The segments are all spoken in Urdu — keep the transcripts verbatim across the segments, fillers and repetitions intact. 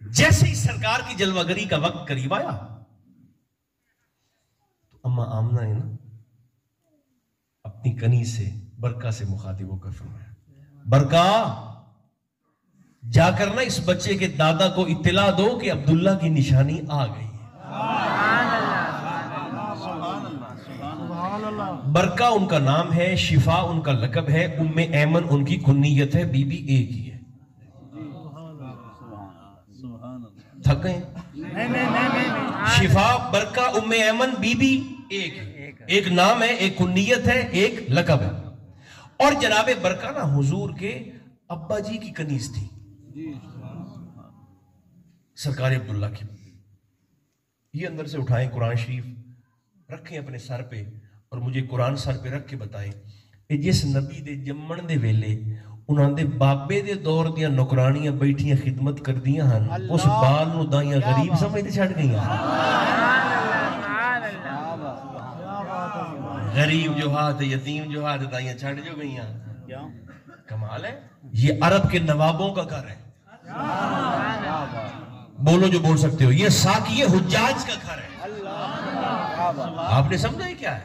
جیسے ہی سرکار کی جلوہ گری کا وقت قریب آیا تو اما آمنہ ہے نا اپنی کنی سے برکہ سے مخاطب ہو کر فرمایا برکہ جا کر نا اس بچے کے دادا کو اطلاع دو کہ عبداللہ کی نشانی آ گئی ہے. برکہ ان کا نام ہے, شفا ان کا لقب ہے, ام ایمن ان کی کنیت ہے, بی بی ایک ہی ہے. تھک گئے؟ شفا, برکہ, ام ایمن, بی بی ایک ہے. ایک نام ہے, ایک کنیت ہے, ایک لقب ہے. اور جناب برکہ نا حضور کے ابا جی کی کنیز تھی سرکار عبداللہ کی. یہ اندر سے اٹھائیں قرآن شریف رکھیں اپنے سر پہ اور مجھے قرآن سر پہ رکھ کے بتائیں کہ جس نبی دے جمن دے ویلے انہاں دے بابے دے دور دیاں نوکرانیاں بیٹھیاں خدمت کر دیاں ہن اس بال نو دائیاں غریب سمجھتے چھڑ گئی ہیں. غریب جو ہاتھ یتیم جو ہاتھ دائیاں چھڑ جو گئی ہیں. کمال ہے. یہ عرب کے نوابوں کا گھر ہے. بولو جو بول سکتے ہو. یہ ساقی حجاج کا گھر ہے. آپ نے سمجھا یہ کیا ہے؟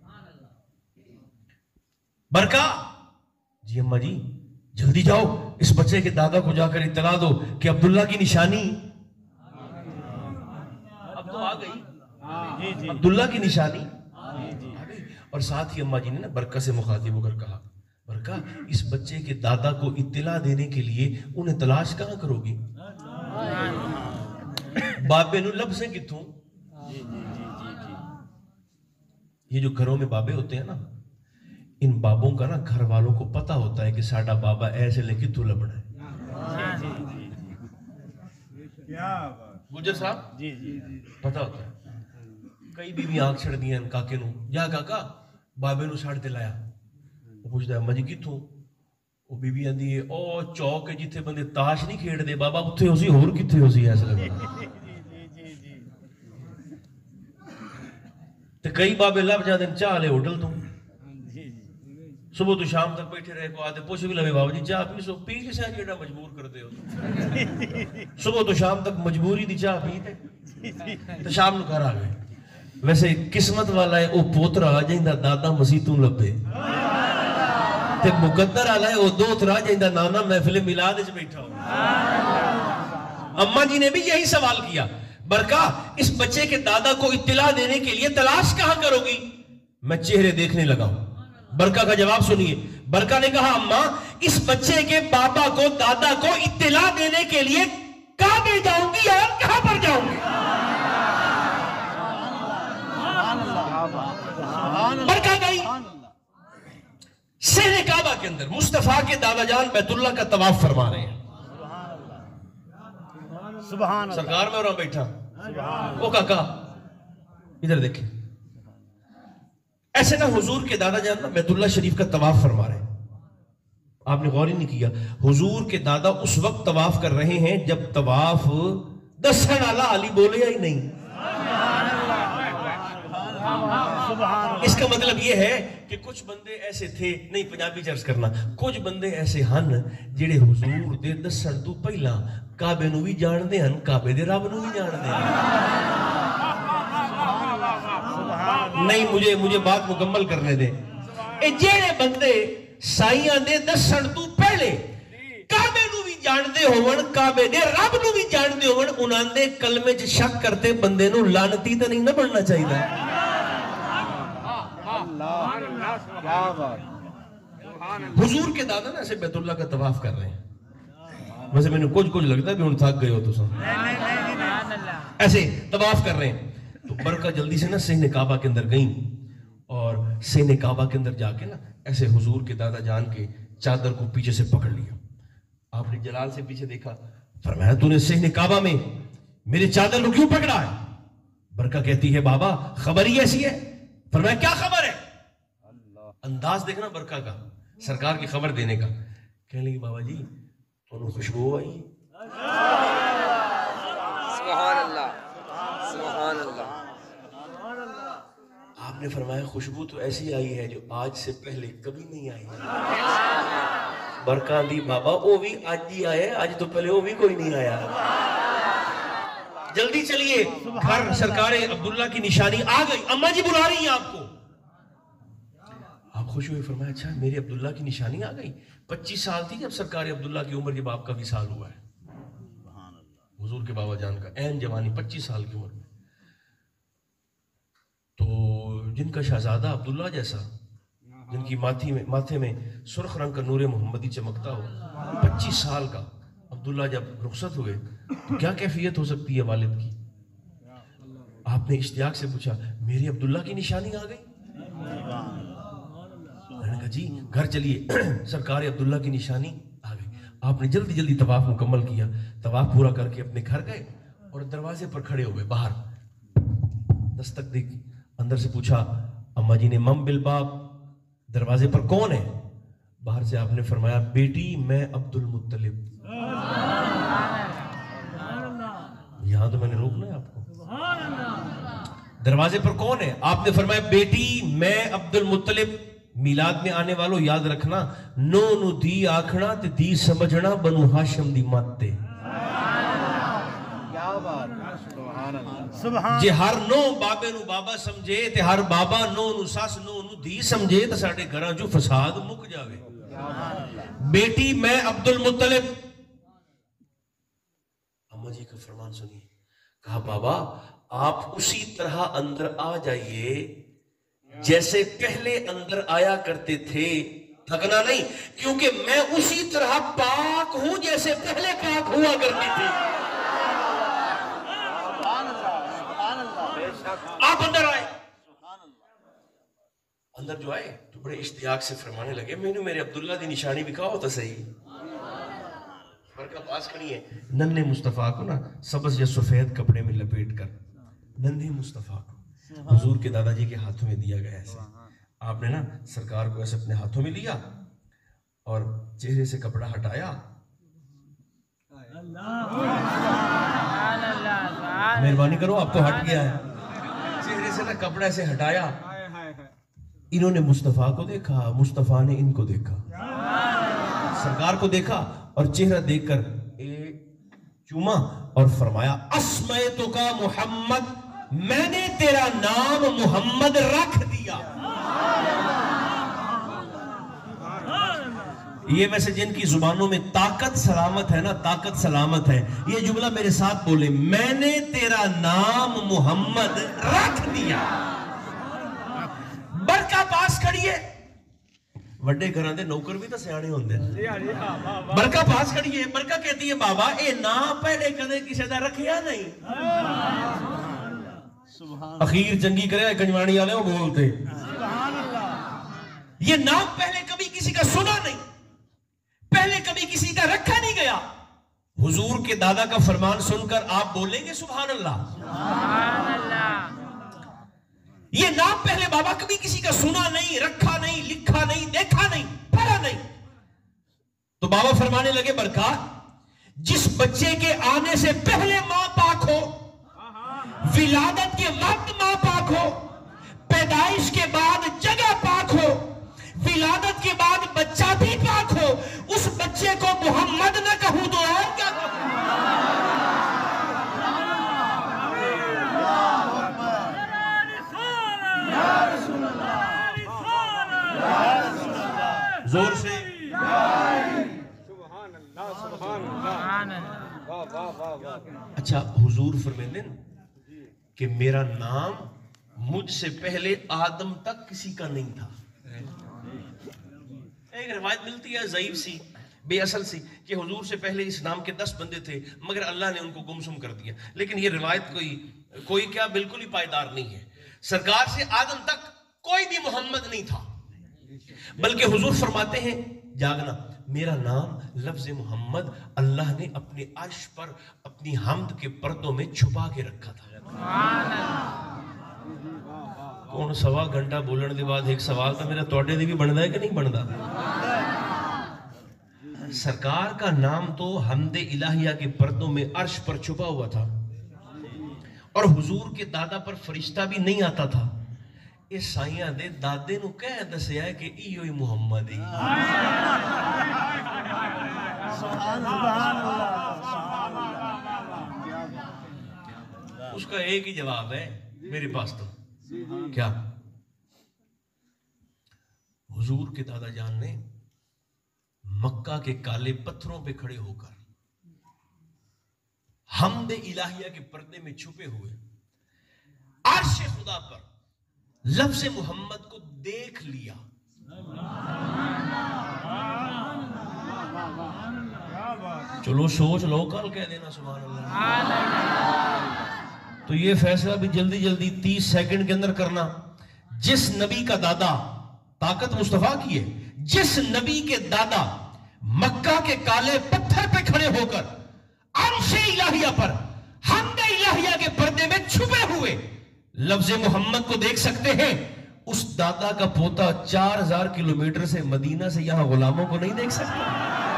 برکہ جی اماں جی جلدی جاؤ اس بچے کے دادا کو جا کر اطلاع دو کہ عبداللہ کی نشانی اب تو آ گئی. عبداللہ کی نشانی. اور ساتھ ہی اماں جی نے نا برکہ سے مخاطب ہو کر کہا برکہ اس بچے کے دادا کو اطلاع دینے کے لیے انہیں تلاش کہاں کرو گی؟ بابے نو لفظیں کتوں. یہ جو گھروں میں بابے ہوتے ہیں نا ان بابوں کا نا گھر والوں کو پتا ہوتا ہے کہ ساڈا بابا ایسے لے کتوں لبنا ہے. گجر صاحب پتا ہوتا ہے. کئی بیوی آنکھ چھڑ دیا کاکے نو یا کاکا بابے نو ساڑھ تے لایا. وہ پوچھتا ہے اماں جی کتوں؟ وہ بی بی آندھی ہے او چوک ہے جتھے بندے تاش نہیں کھیڑ دے بابا اتھے ہو سی ہور کتھے ہو سی ایسا لگا. تے کئی بابے لب جاندے چاہ لے ہوٹل تو صبح تو شام تک بیٹھے رہے کو آتے پوچھ بھی لگے بابا جی چاہ پی سو پی کسے جیڑا مجبور کر دے ہو. صبح تو شام تک مجبوری دی چاہ پیتے تو شام نو گھر آ گئے. ویسے قسمت والا ہے او پوتر آ جائندہ دادا مسیحتوں لبے تے مقدر آلا ہے او دوت را جائندہ نانا محفل میلاد اچ بیٹھا ہو. اماں جی نے بھی یہی سوال کیا برکہ اس بچے کے دادا کو اطلاع دینے کے لیے تلاش کہاں کرو گی؟ میں چہرے دیکھنے لگا ہوں. برکہ کا جواب سنیے. برکہ نے کہا اماں اس بچے کے بابا کو دادا کو اطلاع دینے کے لیے کعبے جاؤں گی اور کہاں پر جاؤں گی؟ برکہ گئی سہن کعبہ کے اندر مصطفیٰ کے دادا جان بیت اللہ کا طواف فرما رہے ہیں. سرکار میں اور بیٹھا وہ کاکا ادھر دیکھیں ایسے نا حضور کے دادا جان بیت اللہ شریف کا طواف فرما رہے ہیں. آپ نے غور ہی نہیں کیا حضور کے دادا اس وقت طواف کر رہے ہیں جب طواف دسن والا علی بولے یا ہی نہیں. اس کا مطلب یہ ہے کہ کچھ بندے ایسے تھے نہیں پنجابی چرچ کرنا کچھ بندے ایسے ہن جڑے حضور دے دسن تو پہلا کعبے نو بھی جان دے ہن کعبے دے رب نو بھی جان دے. نہیں مجھے مجھے بات مکمل کرنے دے. اے جڑے بندے سائیاں دے دسن تو پہلے کعبے نو بھی جان دے ہون کعبے دے رب نو بھی جان دے ہون انہاں دے کلمے چ شک کرتے بندے نو لعنتی تے نہیں نہ بننا چاہیے. حضور کے دادا نا ایسے بیت اللہ کا طواف کر رہے ہیں. ویسے میں نے کچھ کچھ لگتا ہے کہ انہوں تھک گئے ہو تو سن ایسے طواف کر رہے ہیں. تو برکہ جلدی سے نا سہن کعبہ کے اندر گئیں اور سہن کعبہ کے اندر جا کے نا ایسے حضور کے دادا جان کے چادر کو پیچھے سے پکڑ لیا. آپ نے جلال سے پیچھے دیکھا فرمایا تو نے سہن کعبہ میں میرے چادر کو کیوں پکڑا ہے؟ برکہ کہتی ہے بابا خبر ہی ایسی ہے. فرمایا کیا خبر ہے؟ انداز دیکھنا برکہ کا سرکار کی خبر دینے کا. کہنے لگی بابا جی انہوں خوشبو آئی. سبحان اللہ سبحان اللہ. آپ نے فرمایا خوشبو تو ایسی آئی ہے جو آج سے پہلے کبھی نہیں آئی. برکہ دی بابا وہ بھی آج ہی آئے آج تو پہلے وہ بھی کوئی نہیں آیا. جلدی چلیے گھر سرکار عبداللہ کی نشانی آ گئی، اماں جی بلا رہی ہیں آپ کو. آپ خوش ہوئے، فرمایا اچھا میرے عبداللہ کی نشانی آ گئی. پچیس سال تھی جب سرکار عبداللہ کی عمر جب آپ کا وصال ہوا ہے، حضور کے بابا جان کا عین جوانی پچیس سال کی عمر میں. تو جن کا شہزادہ عبداللہ جیسا، جن کی ماتھی میں ماتھے میں سرخ رنگ کا نور محمدی چمکتا ہو، پچیس سال کا عبداللہ جب رخصت ہوئے تو کیا کیفیت ہو سکتی ہے والد کی؟ آپ نے اشتیاق سے پوچھا میرے عبداللہ کی نشانی آ گئی؟ میں نے کہا جی گھر چلیے سرکار عبداللہ کی نشانی آ گئی. آپ نے جلدی جلدی طواف مکمل کیا، طواف پورا کر کے اپنے گھر گئے اور دروازے پر کھڑے ہوئے. باہر دستک دی، اندر سے پوچھا اماں جی نے مم بالباب، دروازے پر کون ہے؟ باہر سے آپ نے فرمایا بیٹی میں عبد المطلب. یہاں تو میں نے روکنا ہے آپ کو. دروازے پر کون ہے؟ آپ نے فرمایا بیٹی میں عبد المطلب. میلاد میں آنے والوں یاد رکھنا نو نو دی آکھنا تے دی سمجھنا بنو ہاشم دی ماتے. جے ہر نو بابے نو بابا سمجھے تے ہر بابا نو نو ساس نو نو دی سمجھے تے ساڑے گھراں جو فساد مک جاوے. بیٹی میں عبد المطلب. اماں جی کا فرمان سنیے. کہا بابا آپ اسی طرح اندر آ جائیے جیسے پہلے اندر آیا کرتے تھے، تھکنا نہیں، کیونکہ میں اسی طرح پاک ہوں جیسے پہلے پاک ہوا کرتی تھی. آپ اندر آئے. اندر جو آئے تو بڑے اشتیاق سے فرمانے لگے میں نے میرے عبداللہ دی نشانی بھی کہا ہوتا صحیح. برکہ پاس کھڑی ہے، ننھے مصطفیٰ کو نا سبز یا سفید کپڑے میں لپیٹ کر ننھے مصطفیٰ کو حضور کے دادا جی کے ہاتھوں میں دیا گیا. ایسے آپ نے نا سرکار کو ایسے اپنے ہاتھوں میں لیا اور چہرے سے کپڑا ہٹایا. مہربانی کرو آپ تو ہٹ گیا ہے. چہرے سے نا کپڑا سے ہٹایا. انہوں نے مصطفیٰ کو دیکھا، مصطفیٰ نے ان کو دیکھا. سرکار کو دیکھا اور چہرہ دیکھ کر ایک چوما اور فرمایا اسمیتو کا محمد، میں نے تیرا نام محمد رکھ دیا. یہ ویسے جن کی زبانوں میں طاقت سلامت ہے نا، طاقت سلامت ہے، یہ جملہ میرے ساتھ بولے میں نے تیرا نام محمد رکھ دیا. برکہ پاس کھڑیے. وڈے گھراں دے نوکر بھی تو سیانے ہوندے. برکہ پاس کھڑیے. برکہ کہتی ہے بابا اے نام پہلے کدے کسی دا رکھیا نہیں. اخیر چنگی کرے کنجوانی والے وہ بولتے یہ نام پہلے کبھی کسی کا سنا نہیں، پہلے کبھی کسی کا رکھا نہیں گیا. حضور کے دادا کا فرمان سن کر آپ بولیں گے سبحان اللہ. سبحان اللہ. یہ نام پہلے بابا کبھی کسی کا سنا نہیں، رکھا نہیں، لکھا نہیں، دیکھا نہیں، پڑھا نہیں. تو بابا فرمانے لگے برکا جس بچے کے آنے سے پہلے ماں پاک ہو، ولادت کے وقت ماں پاک ہو، پیدائش کے بعد جگہ پاک ہو، ولادت کے بعد بچہ بھی پاک ہو، اس بچے کو محمد نہ کہوں تو اور کیا کہوں؟ زور سے سبحان اللہ سبحان اللہ. اچھا حضور فرماتے ہیں کہ میرا نام مجھ سے پہلے آدم تک کسی کا نہیں تھا. ایک روایت ملتی ہے ضعیف سی بے اصل سی کہ حضور سے پہلے اس نام کے دس بندے تھے مگر اللہ نے ان کو گمسم کر دیا. لیکن یہ روایت کوئی کوئی کیا بالکل ہی پائیدار نہیں ہے. سرکار سے آدم تک کوئی بھی محمد نہیں تھا، بلکہ حضور فرماتے ہیں جاگنا میرا نام لفظ محمد اللہ نے اپنے عرش پر اپنی حمد کے پردوں میں چھپا کے رکھا تھا. کون سوا گھنٹہ بولن دے بعد ایک سوال تھا میرا توڑے دے بھی بندا ہے کہ نہیں بندا؟ سرکار کا نام تو حمد الہیہ کے پردوں میں عرش پر چھپا ہوا تھا اور حضور کے دادا پر فرشتہ بھی نہیں آتا تھا. اس سائیاں دے دادے نو کہہ دسیا ہے کہ ایو ہی محمد ہی. اس کا ایک ہی جواب ہے میرے پاس تو کیا؟ حضور کے دادا جان نے مکہ کے کالے پتھروں پہ کھڑے ہو کر حمد الہیہ کے پردے میں چھپے ہوئے عرش خدا پر لفظ محمد کو دیکھ لیا. چلو سوچ لو, کل کہہ دینا سبحان اللہ. تو یہ فیصلہ بھی جلدی جلدی تیس سیکنڈ کے اندر کرنا. جس نبی کا دادا, طاقت مصطفیٰ کی ہے, جس نبی کے دادا مکہ کے کالے پتھر پہ کھڑے ہو کر عرش الہیہ پر حمد الہیہ کے پردے میں چھپے ہوئے لفظ محمد کو دیکھ سکتے ہیں, اس دادا کا پوتا چار ہزار کلومیٹر سے مدینہ سے یہاں غلاموں کو نہیں دیکھ سکتا؟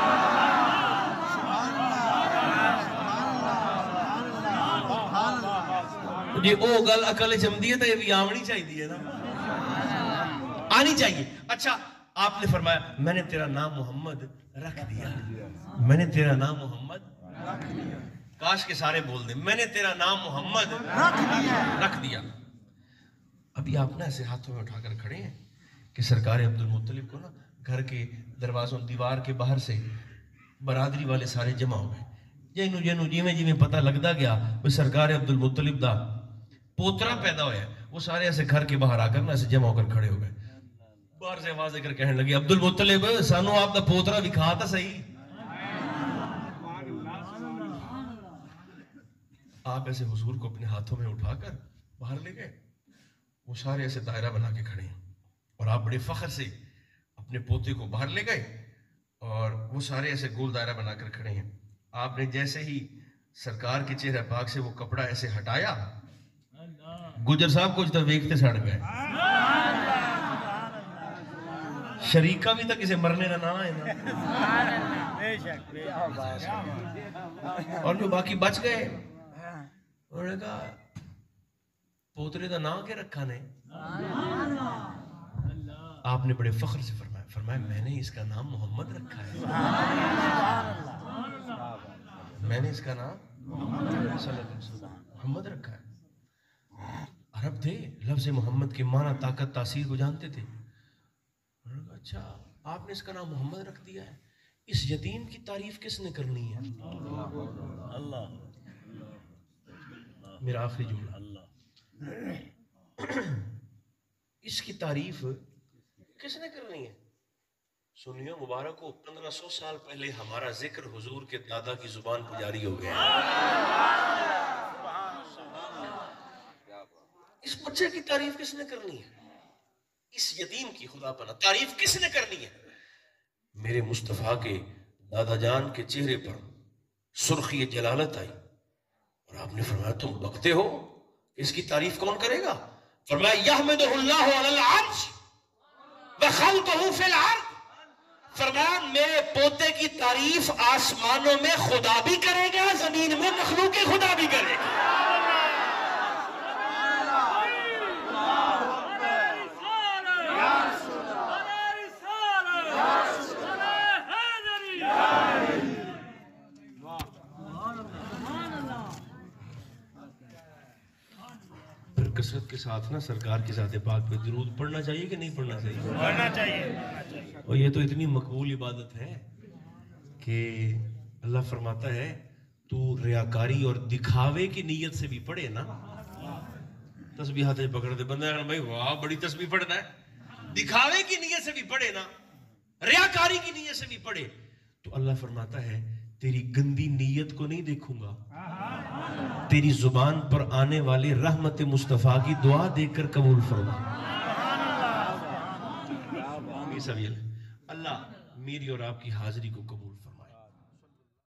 یہ او گل عقل چمدی ہے تو یہ بھی آمنی چاہیے نا, آنی چاہیے. اچھا آپ نے فرمایا میں نے تیرا نام محمد رکھ دیا, میں نے تیرا نام محمد رکھ دیا. کاش کے سارے بول دیں میں نے تیرا نام محمد رکھ دیا, رکھ دیا. ابھی آپ نا ایسے ہاتھوں میں اٹھا کر کھڑے ہیں کہ سرکار عبد المطلب کو نا گھر کے دروازوں دیوار کے باہر سے برادری والے سارے جمع ہو گئے. جنو جنو جیویں جیویں پتہ لگتا گیا وہ سرکار عبد المطلب دا پوترا پیدا ہوا ہے, وہ سارے ایسے گھر کے باہر آ کر نا ایسے جمع ہو کر کھڑے ہو گئے. باہر سے آواز دے کر کہنے لگے عبد المطلب سانو آپ دا پوترا دکھا تا صحیح. آپ ایسے حضور کو اپنے ہاتھوں میں اٹھا کر باہر لے گئے. وہ سارے ایسے دائرہ بنا کے کھڑے ہیں اور آپ بڑے فخر سے اپنے پوتے کو باہر لے گئے اور وہ سارے ایسے گول دائرہ بنا کر کھڑے ہیں. آپ نے جیسے ہی سرکار کے چہرہ پاک سے وہ کپڑا ایسے ہٹایا, گجر صاحب کچھ تو ویکھتے سڑ گئے. شریکہ بھی تک اسے مرنے نہ آئے نا, اور جو باقی بچ گئے انہوں نے کہا پوترے دا نام کیا رکھا نے؟ آپ نے بڑے فخر سے فرمایا فرمایا میں نے اس کا نام محمد رکھا ہے, میں نے اس کا نام محمد رکھا ہے. عرب تھے, لفظ محمد کے معنی طاقت تاثیر کو جانتے تھے. اچھا آپ نے اس کا نام محمد رکھ دیا ہے, اس یتیم کی تعریف کس نے کرنی ہے؟ اللہ. میرا آخری جملہ, اس کی تعریف کس نے کرنی ہے؟ سنیو مبارک کو پندرہ سو سال پہلے ہمارا ذکر حضور کے دادا کی زبان پر جاری ہو گیا. اس بچے کی تعریف کس نے کرنی ہے؟ اس یتیم کی خدا پناہ تعریف کس نے کرنی ہے؟ میرے مصطفیٰ کے دادا جان کے چہرے پر سرخی جلالت آئی اور آپ نے فرمایا تم بکتے ہو, اس کی تعریف کون کرے گا؟ فرمایا یحمدہ اللہ علی العرش وخلقہ فی الارض. فرمایا میرے پوتے کی تعریف آسمانوں میں خدا بھی کرے گا, زمین میں مخلوق خدا بھی کرے گا. کثرت کے ساتھ نا سرکار کی ذات پاک پہ درود پڑھنا چاہیے کہ نہیں پڑھنا چاہیے؟ پڑھنا چاہیے. اور یہ تو اتنی مقبول عبادت ہے کہ اللہ فرماتا ہے تو ریاکاری اور دکھاوے کی نیت سے بھی پڑھے نا. تسبیح ہاتھ پکڑ دے بندہ بھائی واہ بڑی تسبیح پڑھنا ہے, دکھاوے کی نیت سے بھی پڑھے نا, ریاکاری کی نیت سے بھی پڑھے, تو اللہ فرماتا ہے تیری گندی نیت کو نہیں دیکھوں گا, تیری زبان پر آنے والی رحمت مصطفیٰ کی دعا دیکھ کر قبول فرما. اللہ میری اور آپ کی حاضری کو قبول فرما.